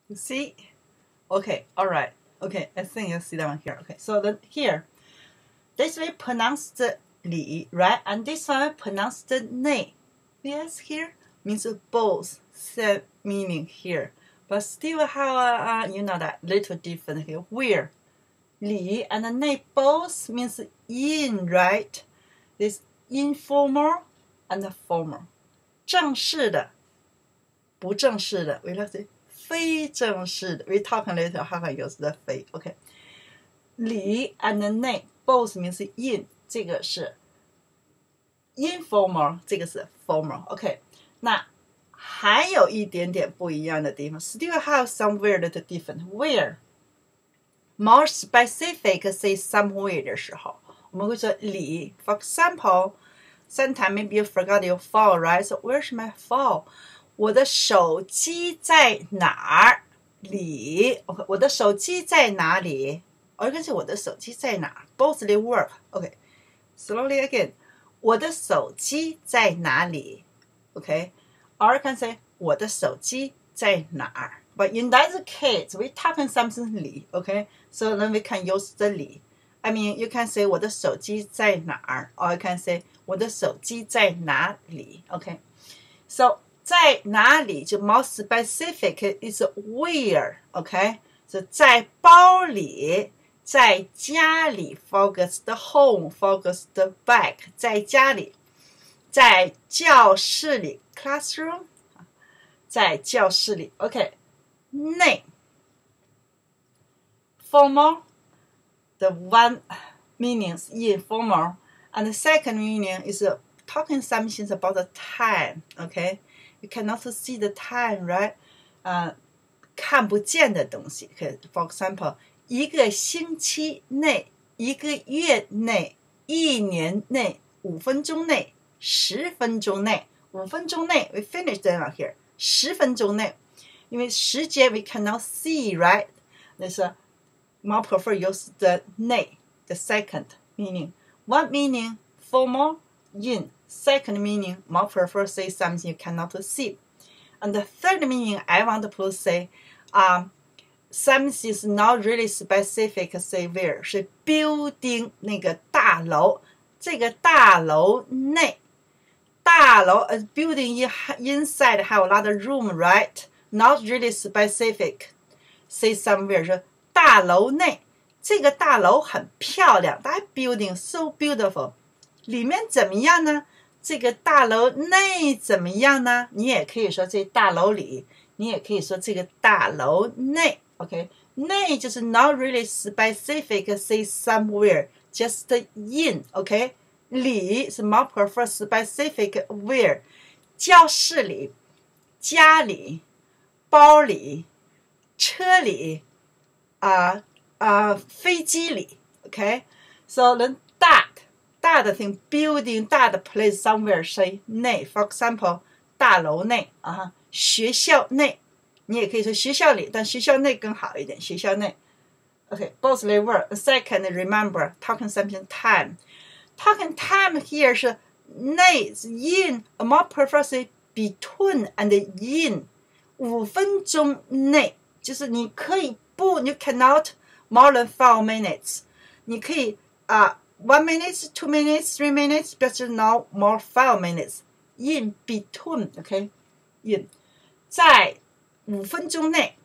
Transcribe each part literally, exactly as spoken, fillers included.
You see? Okay, all right. Okay, I think you see that one here. Okay, so then here, this way pronounced li, right? And this one pronounced ne. Yes, here means both, same meaning here. But still have, uh, you know, that little different here. Where li and ne both means yin, right? This informal and formal. 正式的，不正式的 we like to say 非正式的 we talk later how I use the 非 OK 里 and ne both means in 这个是 informal 这个是 formal OK 那还有一点点不一样的地方 still have some weird different where more specific say somewhere 的时候我们会说里 for example sometimes maybe you forgot your phone, right? So where's my phone? 我的手机在哪儿？里 OK 我的手机在哪里 or you can say 我的手机在哪儿 both they work OK slowly again 我的手机在哪里 OK or you can say 我的手机在哪儿 but in that case we talking something 里 OK so then we can use the 里 I mean you can say 我的手机在哪儿 or you can say 我的手机在哪里 OK so 在哪里就 more specific is where OK so 在包里在家里 focus the home focus the back 在家里在教室里 classroom 在教室里 OK 内 formal the one meaning is informal and the second meaning is uh, talking something about the time okay you cannot see the time right 呃看不见的东西 okay for example 一个星期内一个月内一年内五分钟内十分钟内五分钟内 we finish that out here 十分钟内因为时间 we cannot see right there's a more prefer use the 内 the second meaning one meaning formal yin second meaning more prefer say something you cannot see and the third meaning I want to say um something is not really specific say where 是 building 那个大楼这个大楼内大楼 a building inside have a lot of room right not really specific say somewhere 是大楼内这个大楼很漂亮 that building so beautiful 里面怎么样呢这个大楼内怎么样呢你也可以说这大楼里你也可以说这个大楼内 OK 内就是 not really specific say somewhere just in OK 里是 more prefer specific where 教室里家里包里车里啊啊、uh, uh, 飞机里 OK so then 大大的 thing building 大的 place somewhere say 内 for example 大楼内啊学校内你也可以说学校里但学校内更好一点学校内 OK both they work second remember talking something time talking time here 是内 in a more prefer say between and in 五分钟内就是你可以不 you cannot more than five minutes 你可以啊、uh, one minute two minutes three minutes but not more five minutes in between OK in 在五分钟内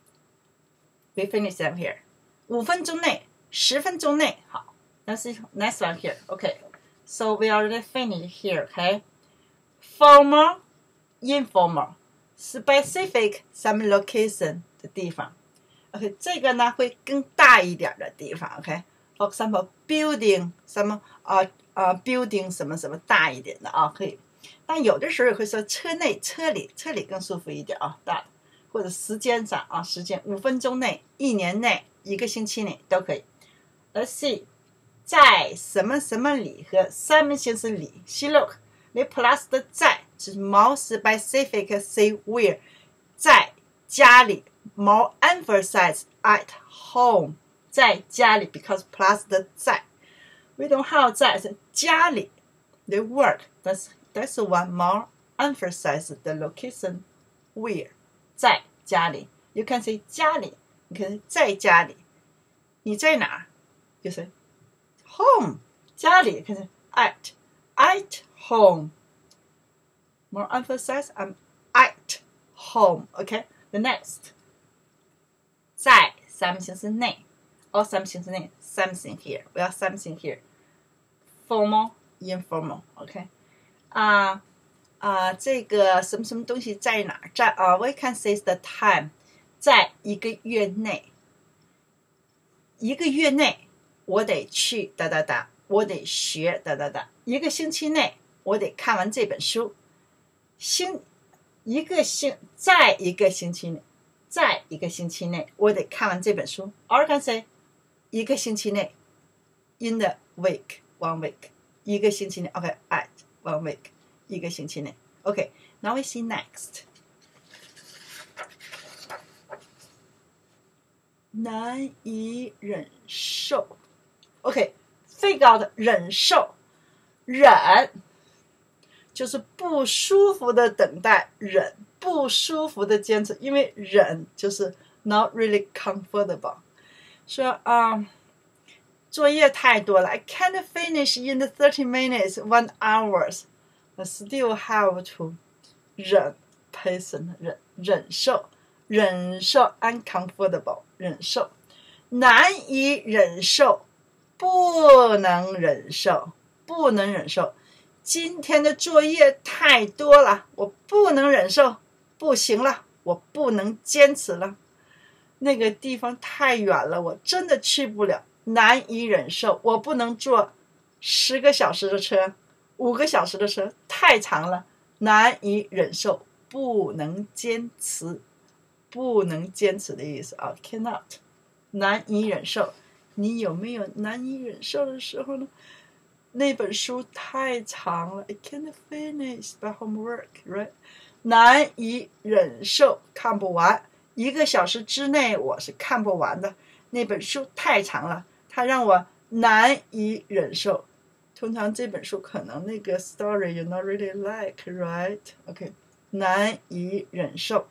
we finish them here 五分钟内十分钟内好 let's see next one here OK so we already finished here OK formal informal specific some location 的地方 OK 这个呢会更大一点的地方 OK for example building 什么啊啊 building 什么什么大一点的啊可以但有的时候也会说车内车里车里更舒服一点啊大的或者时间上啊时间五分钟内一年内一个星期内都可以 Let's see 在什么什么里和 something 是里 see look 你 plus 的在是 more specific say where 在家里 more emphasize at home 在家里 because plus 的在 we don't have 在是家里 they work that's that's one more emphasize the location where 在家里 You can say 家里，你可以在家里。你在哪儿？就是 home， 家里，可是 at at home。More emphasize, I'm at home. Okay, the next. 在 什么形式内 or 什么形式内 something here. 不要 something here. Formal, informal. Okay. 啊、uh, 啊、uh, 这个什么什么东西在哪儿？在啊、uh, we can say the time. 在一个月内。一个月内我得去哒哒哒，我得学哒哒哒。一个星期内我得看完这本书。星一个星在一个星期内，在一个星期内我得看完这本书。Or can say 一个星期内 in the week, one week 一个星期内 OK at one week 一个星期内 OK now we see next 难以忍受 OK figure out 忍受忍就是不舒服的等待，忍不舒服的坚持，因为忍就是 not really comfortable。说啊、um, 作业太多了 I can't finish in the thirty minutes, one hours. I still have to 忍 patient 忍忍受忍受 uncomfortable 忍受难以忍受不能忍受不能忍受今天的作业太多了，我不能忍受，不行了，我不能坚持了。那个地方太远了，我真的去不了，难以忍受。我不能坐十个小时的车，五个小时的车，太长了，难以忍受，不能坚持，不能坚持的意思啊 ，cannot， 难以忍受。你有没有难以忍受的时候呢？那本书太长了 I can't finish the homework, right? 难以忍受看不完一个小时之内我是看不完的那本书太长了它让我难以忍受通常这本书可能那个 story you not really like, right? OK 难以忍受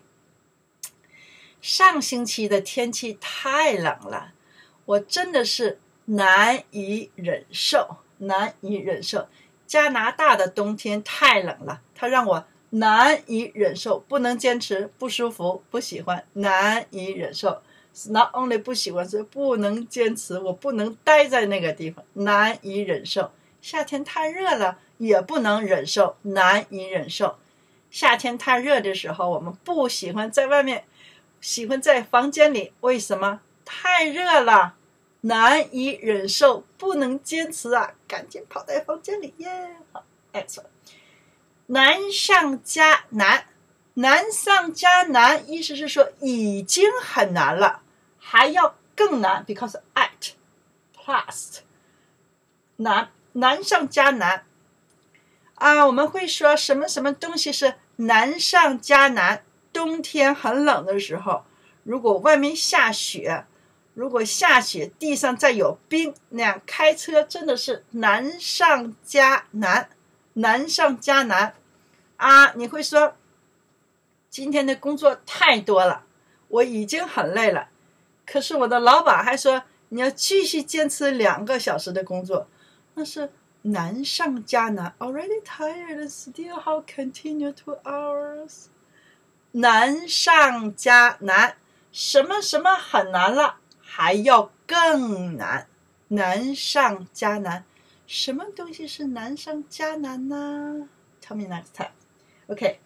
上星期的天气太冷了我真的是难以忍受难以忍受加拿大的冬天太冷了它让我难以忍受不能坚持不舒服不喜欢难以忍受 not only 不喜欢是不能坚持我不能待在那个地方难以忍受夏天太热了也不能忍受难以忍受夏天太热的时候我们不喜欢在外面喜欢在房间里为什么太热了难以忍受不能坚持啊赶紧跑在房间里耶好 excellent 难上加难难上加难意思是说已经很难了还要更难 because at plus 难难上加难啊我们会说什么什么东西是难上加难冬天很冷的时候如果外面下雪如果下雪地上再有冰那样开车真的是难上加难难上加难啊你会说今天的工作太多了我已经很累了可是我的老板还说你要继续坚持两个小时的工作那是难上加难 already tired still how continue two hours 难上加难什么什么很难了还要更难难上加难什么东西是难上加难呢 Tell me next time OK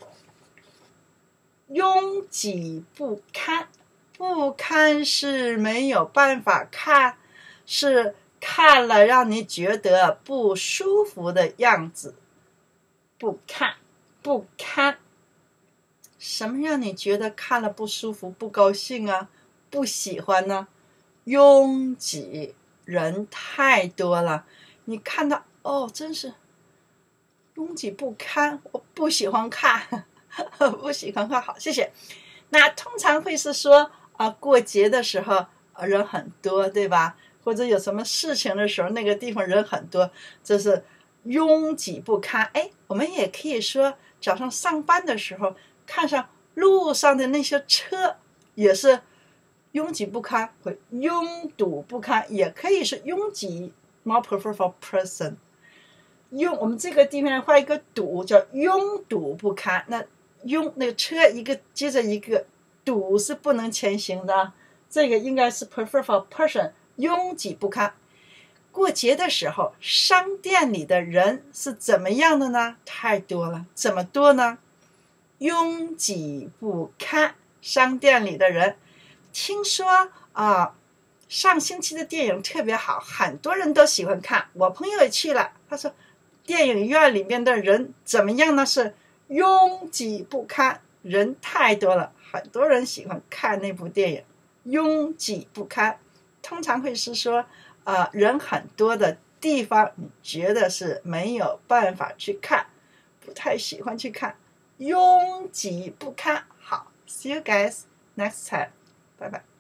拥挤不堪不堪是没有办法看是看了让你觉得不舒服的样子不堪不堪什么让你觉得看了不舒服不高兴啊不喜欢呢拥挤人太多了你看到哦真是拥挤不堪我不喜欢看不喜欢看好谢谢那通常会是说啊过节的时候人很多对吧或者有什么事情的时候那个地方人很多这是拥挤不堪哎我们也可以说早上上班的时候看上路上的那些车也是拥挤不堪，会拥堵不堪，也可以是拥挤 more prefer for person。拥我们这个地方画一个堵，叫拥堵不堪。那拥那个车一个接着一个，堵是不能前行的，这个应该是 prefer for person， 拥挤不堪。过节的时候，商店里的人是怎么样的呢？太多了，怎么多呢？拥挤不堪。商店里的人，听说啊，上星期的电影特别好，很多人都喜欢看。我朋友也去了，他说电影院里面的人怎么样呢？是拥挤不堪，人太多了，很多人喜欢看那部电影。拥挤不堪，通常会是说，呃，人很多的地方，你觉得是没有办法去看，不太喜欢去看，拥挤不堪。好 ，See you guys next time，拜拜。